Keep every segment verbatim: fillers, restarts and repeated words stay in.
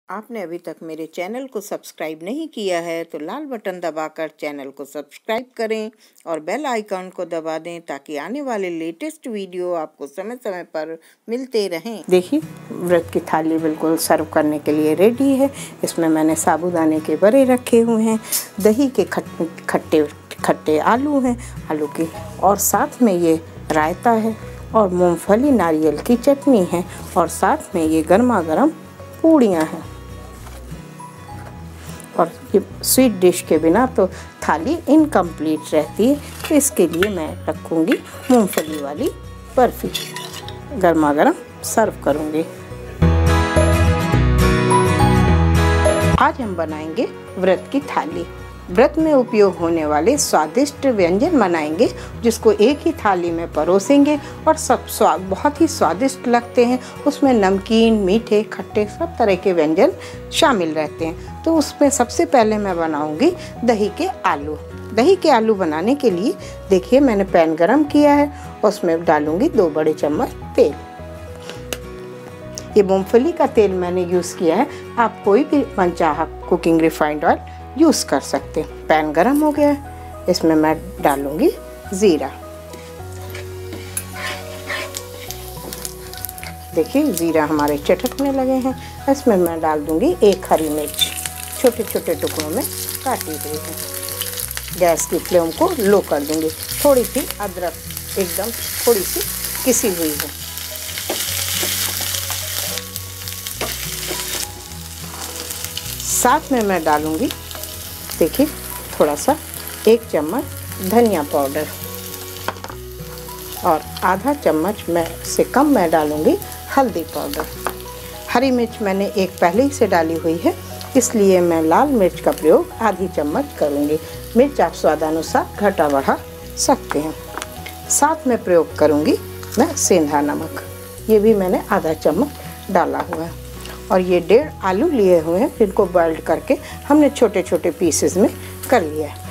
आपने अभी तक मेरे चैनल को सब्सक्राइब नहीं किया है तो लाल बटन दबाकर चैनल को सब्सक्राइब करें और बेल आइकन को दबा दें ताकि आने वाले लेटेस्ट वीडियो आपको समय समय पर मिलते रहें। देखिए, व्रत की थाली बिल्कुल सर्व करने के लिए रेडी है। इसमें मैंने साबूदाने के बड़े रखे हुए हैं, दही के खट खट्टे खट्टे आलू हैं, आलू की, और साथ में ये रायता है और मूंगफली नारियल की चटनी है और साथ में ये गर्मा गर्म पूड़ियाँ हैं। और ये स्वीट डिश के बिना तो थाली इनकम्प्लीट रहती है, तो इसके लिए मैं रखूँगी मूंगफली वाली बर्फ़ी, गर्मा गर्म सर्व करूँगी। आज हम बनाएंगे व्रत की थाली। व्रत में उपयोग होने वाले स्वादिष्ट व्यंजन बनाएंगे जिसको एक ही थाली में परोसेंगे और सब स्वाद बहुत ही स्वादिष्ट लगते हैं। उसमें नमकीन, मीठे, खट्टे सब तरह के व्यंजन शामिल रहते हैं। तो उसमें सबसे पहले मैं बनाऊंगी दही के आलू। दही के आलू बनाने के लिए देखिए, मैंने पैन गरम किया है, उसमें डालूंगी दो बड़े चम्मच तेल। ये मूंगफली का तेल मैंने यूज़ किया है, आप कोई भी मनचाहा कुकिंग रिफाइंड ऑयल यूज़ कर सकते हैं। पैन गरम हो गया है, इसमें मैं डालूंगी ज़ीरा। देखिए, ज़ीरा हमारे चटकने लगे हैं। इसमें मैं डाल दूंगी एक हरी मिर्च, छोटे छोटे टुकड़ों में काटी हुई है। गैस की फ्लेम को लो कर दूंगी। थोड़ी सी अदरक एकदम थोड़ी सी किसी हुई है। साथ में मैं डालूंगी, देखिए, थोड़ा सा एक चम्मच धनिया पाउडर और आधा चम्मच में से कम मैं डालूंगी हल्दी पाउडर। हरी मिर्च मैंने एक पहले ही से डाली हुई है, इसलिए मैं लाल मिर्च का प्रयोग आधी चम्मच करूंगी। मिर्च आप स्वादानुसार घटा बढ़ा सकते हैं। साथ में प्रयोग करूंगी मैं सेंधा नमक, ये भी मैंने आधा चम्मच डाला हुआ है। और ये डेढ़ आलू लिए हुए हैं, जिनको बॉइल्ड करके हमने छोटे छोटे पीसेस में कर लिया है।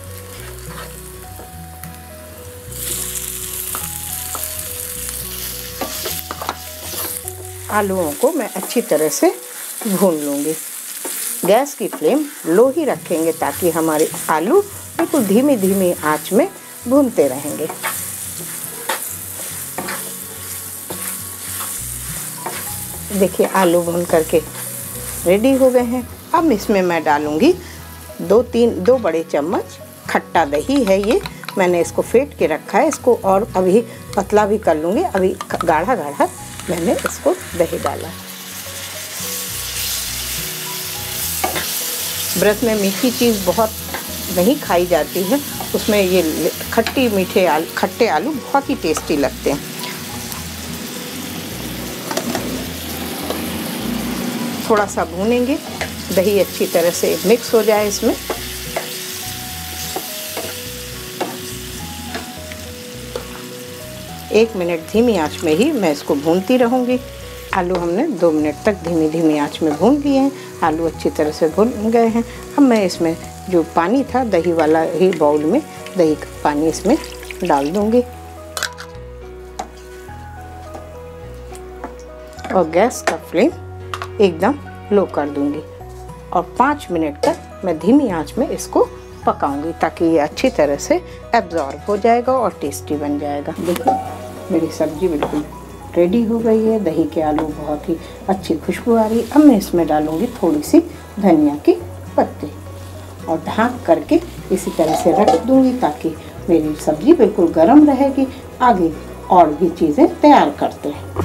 आलूओं को मैं अच्छी तरह से भून लूँगी। गैस की फ्लेम लो ही रखेंगे ताकि हमारे आलू बिल्कुल धीमी धीमी आंच में भूनते रहेंगे। देखिए, आलू भून करके रेडी हो गए हैं। अब इसमें मैं डालूंगी दो तीन दो बड़े चम्मच खट्टा दही है। ये मैंने इसको फेंट के रखा है, इसको और अभी पतला भी कर लूँगी। अभी गाढ़ा गाढ़ा मैंने इसको दही डाला। व्रत में मीठी चीज़ बहुत नहीं खाई जाती है, उसमें ये खट्टी मीठे आलू खट्टे आलू बहुत ही टेस्टी लगते हैं। थोड़ा सा भूनेंगे, दही अच्छी तरह से मिक्स हो जाए इसमें। एक मिनट धीमी आंच में ही मैं इसको भूनती रहूँगी। आलू हमने दो मिनट तक धीमी धीमी आंच में भून लिए हैं। आलू अच्छी तरह से भून गए हैं। अब मैं इसमें जो पानी था दही वाला ही बाउल में दही का पानी इसमें डाल दूँगी और गैस का फ्लेम एकदम लो कर दूंगी और पाँच मिनट तक मैं धीमी आंच में इसको पकाऊंगी ताकि ये अच्छी तरह से एब्जॉर्ब हो जाएगा और टेस्टी बन जाएगा। देखिए, मेरी सब्जी बिल्कुल रेडी हो गई है। दही के आलू बहुत ही अच्छी खुशबू आ रही है। अब मैं इसमें डालूंगी थोड़ी सी धनिया की पत्ती और ढक करके इसी तरह से रख दूंगी ताकि मेरी सब्जी बिल्कुल गर्म रहेगी। आगे और भी चीज़ें तैयार करते हैं।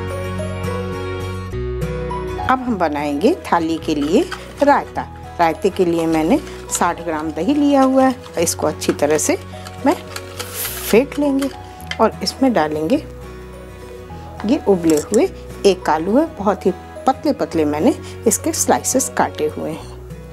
अब हम बनाएंगे थाली के लिए रायता। रायते के लिए मैंने साठ ग्राम दही लिया हुआ है। इसको अच्छी तरह से मैं फेंट लेंगे और इसमें डालेंगे ये उबले हुए एक आलू है, बहुत ही पतले पतले मैंने इसके स्लाइसेस काटे हुए हैं।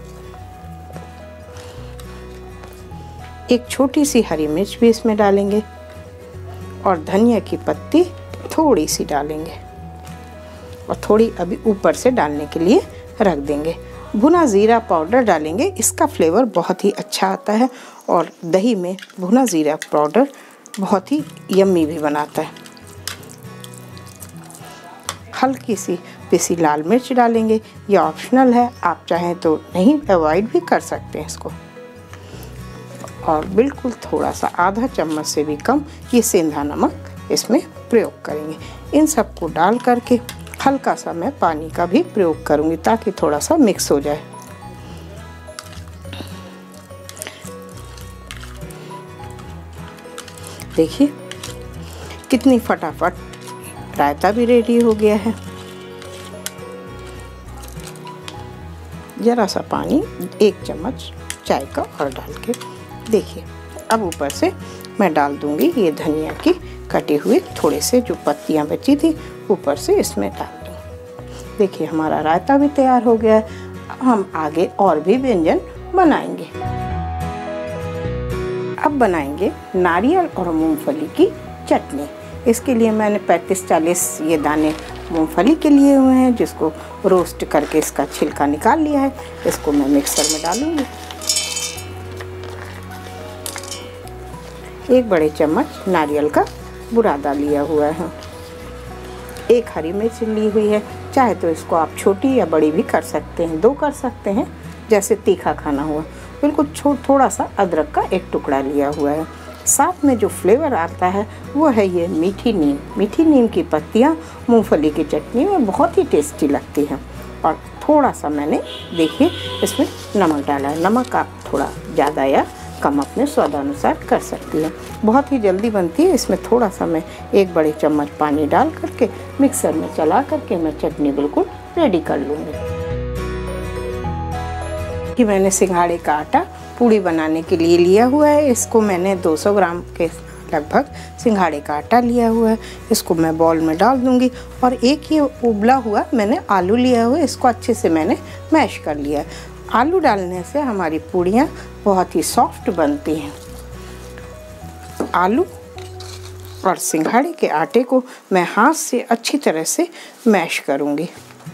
एक छोटी सी हरी मिर्च भी इसमें डालेंगे और धनिया की पत्ती थोड़ी सी डालेंगे और थोड़ी अभी ऊपर से डालने के लिए रख देंगे। भुना ज़ीरा पाउडर डालेंगे, इसका फ्लेवर बहुत ही अच्छा आता है और दही में भुना ज़ीरा पाउडर बहुत ही यम्मी भी बनाता है। हल्की सी पिसी लाल मिर्च डालेंगे। ये ऑप्शनल है, आप चाहें तो नहीं अवॉइड भी कर सकते हैं इसको। और बिल्कुल थोड़ा सा आधा चम्मच से भी कम ये सेंधा नमक इसमें प्रयोग करेंगे। इन सबको डाल करके हल्का सा मैं पानी का भी प्रयोग करूँगी ताकि थोड़ा सा मिक्स हो जाए। देखिए कितनी फटाफट रायता भी रेडी हो गया है। जरा सा पानी एक चम्मच चाय का और डाल के देखिए। अब ऊपर से मैं डाल दूंगी ये धनिया की कटे हुए थोड़े से जो पत्तियां बची थी, ऊपर से इसमें डाल दूँ। देखिए हमारा रायता भी तैयार हो गया है। हम आगे और भी व्यंजन बनाएंगे। अब बनाएंगे नारियल और मूंगफली की चटनी। इसके लिए मैंने पैंतीस चालीस ये दाने मूंगफली के लिए हुए हैं, जिसको रोस्ट करके इसका छिलका निकाल लिया है। इसको मैं मिक्सर में डालूंगी। एक बड़े चम्मच नारियल का बुरादा लिया हुआ है। एक हरी मिर्च ली हुई है, चाहे तो इसको आप छोटी या बड़ी भी कर सकते हैं, दो कर सकते हैं जैसे तीखा खाना हुआ। बिल्कुल छो थोड़ा सा अदरक का एक टुकड़ा लिया हुआ है। साथ में जो फ्लेवर आता है वो है ये मीठी नीम। मीठी नीम की पत्तियाँ मूंगफली की चटनी में बहुत ही टेस्टी लगती हैं। और थोड़ा सा मैंने देखिए इसमें नमक डाला है। नमक आप थोड़ा ज़्यादा या कम अपने स्वादानुसार कर सकती हैं। बहुत ही जल्दी बनती है। इसमें थोड़ा सा मैं एक बड़े चम्मच पानी डाल करके मिक्सर में चला करके मैं चटनी बिल्कुल रेडी कर लूँगी। कि मैंने सिंघाड़े का आटा पूड़ी बनाने के लिए लिया हुआ है। इसको मैंने दो सौ ग्राम के लगभग सिंघाड़े का आटा लिया हुआ है। इसको मैं बॉल में डाल दूंगी। और एक ये उबला हुआ मैंने आलू लिया हुआ है, इसको अच्छे से मैंने मैश कर लिया है। आलू डालने से हमारी पूड़ियाँ बहुत ही सॉफ्ट बनती हैं। आलू और सिंघाड़े के आटे को मैं हाथ से अच्छी तरह से मैश करूंगी।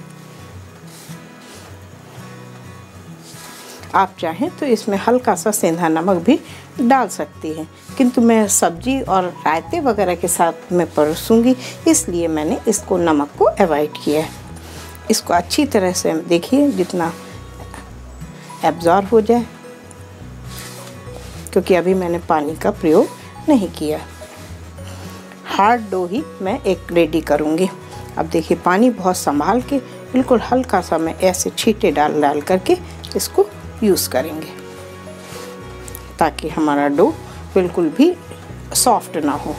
आप चाहें तो इसमें हल्का सा सेंधा नमक भी डाल सकती हैं, किंतु मैं सब्जी और रायते वगैरह के साथ में परोसूंगी, इसलिए मैंने इसको नमक को अवॉइड किया है। इसको अच्छी तरह से देखिए जितना एब्जॉर्ब हो जाए, क्योंकि अभी मैंने पानी का प्रयोग नहीं किया। हार्ड डो ही मैं एक रेडी करूँगी। अब देखिए पानी बहुत संभाल के बिल्कुल हल्का सा मैं ऐसे छींटे डाल डाल करके इसको यूज़ करेंगे, ताकि हमारा डो बिल्कुल भी सॉफ्ट ना हो।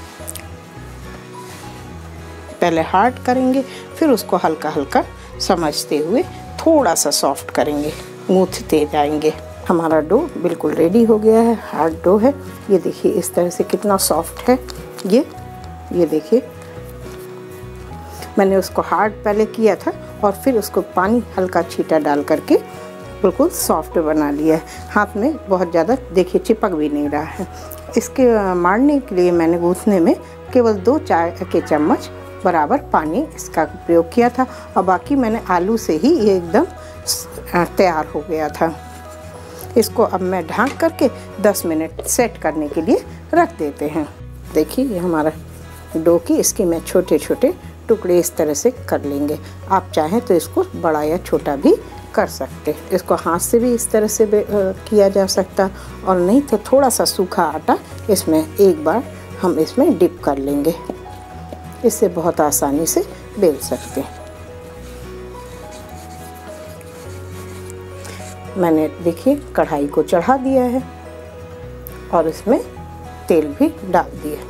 पहले हार्ड करेंगे, फिर उसको हल्का हल्का समझते हुए थोड़ा सा सॉफ्ट करेंगे, गूंथते जाएंगे। हमारा डो बिल्कुल रेडी हो गया है। हार्ड डो है। ये देखिए इस तरह से कितना सॉफ्ट है। ये ये देखिए मैंने उसको हार्ड पहले किया था और फिर उसको पानी हल्का छींटा डाल करके बिल्कुल सॉफ्ट बना लिया है। हाथ में बहुत ज़्यादा देखिए चिपक भी नहीं रहा है। इसके मारने के लिए मैंने गूंथने में केवल दो चाय के चम्मच बराबर पानी इसका प्रयोग किया था, और बाकी मैंने आलू से ही ये एकदम तैयार हो गया था। इसको अब मैं ढक करके दस मिनट सेट करने के लिए रख देते हैं। देखिए ये हमारा डो की इसके मैं छोटे छोटे टुकड़े इस तरह से कर लेंगे। आप चाहें तो इसको बड़ा या छोटा भी कर सकते। इसको हाथ से भी इस तरह से किया जा सकता, और नहीं तो थोड़ा सा सूखा आटा इसमें एक बार हम इसमें डिप कर लेंगे। इससे बहुत आसानी से बेल सकते हैं। मैंने देखिए कढ़ाई को चढ़ा दिया है और इसमें तेल भी डाल दिया।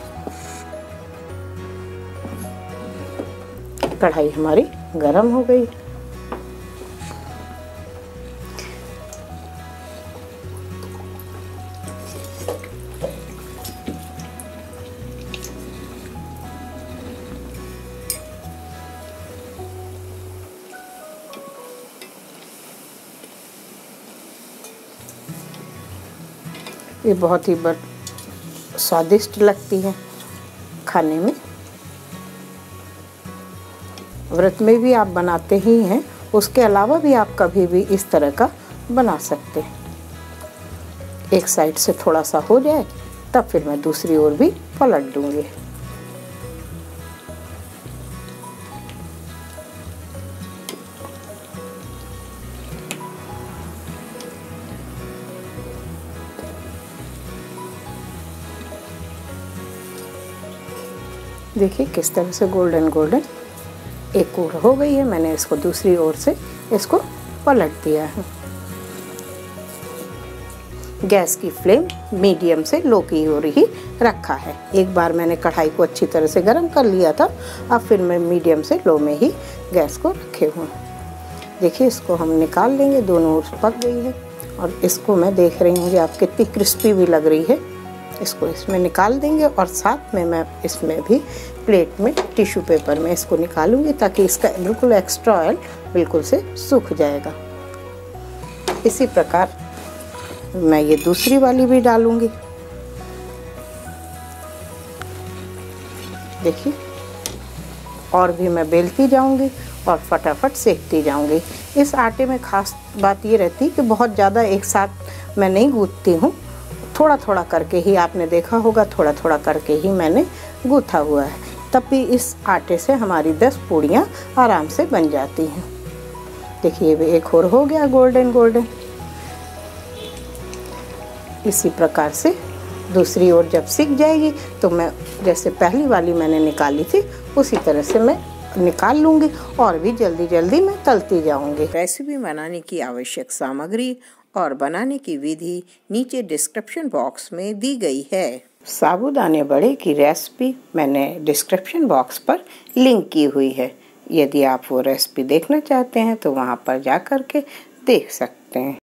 कढ़ाई हमारी गरम हो गई। ये बहुत ही बड़ स्वादिष्ट लगती है खाने में। व्रत में भी आप बनाते ही हैं, उसके अलावा भी आप कभी भी इस तरह का बना सकते हैं। एक साइड से थोड़ा सा हो जाए तब फिर मैं दूसरी ओर भी पलट दूंगी। देखिए किस तरह से गोल्डन गोल्डन एक ओर हो गई है। मैंने इसको दूसरी ओर से इसको पलट दिया है। गैस की फ्लेम मीडियम से लो की ओर ही रखा है। एक बार मैंने कढ़ाई को अच्छी तरह से गर्म कर लिया था, अब फिर मैं मीडियम से लो में ही गैस को रखे हुए। देखिए इसको हम निकाल लेंगे, दोनों ओर पक गई है और इसको मैं देख रही हूँ कि आप कितनी क्रिस्पी भी लग रही है। इसको इसमें निकाल देंगे और साथ में मैं इसमें भी प्लेट में टिश्यू पेपर में इसको निकालूंगी ताकि इसका बिल्कुल एक्स्ट्रा ऑयल बिल्कुल से सूख जाएगा। इसी प्रकार मैं ये दूसरी वाली भी डालूंगी। देखिए और भी मैं बेलती जाऊंगी और फटाफट सेकती जाऊंगी। इस आटे में खास बात ये रहती है कि बहुत ज़्यादा एक साथ मैं नहीं गूंथती हूँ, थोड़ा थोड़ा करके ही, आपने देखा होगा थोड़ा थोड़ा करके ही मैंने गूंथा हुआ है। तब भी इस आटे से हमारी दस पूड़ियाँ आराम से बन जाती हैं। देखिए एक और हो गया गोल्डन गोल्डन। इसी प्रकार से दूसरी ओर जब सिक जाएगी तो मैं जैसे पहली वाली मैंने निकाली थी उसी तरह से मैं निकाल लूँगी और भी जल्दी जल्दी मैं तलती जाऊँगी। रेसिपी बनाने की आवश्यक सामग्री और बनाने की विधि नीचे डिस्क्रिप्शन बॉक्स में दी गई है। साबूदाने बड़े की रेसिपी मैंने डिस्क्रिप्शन बॉक्स पर लिंक की हुई है। यदि आप वो रेसिपी देखना चाहते हैं तो वहाँ पर जा कर के देख सकते हैं।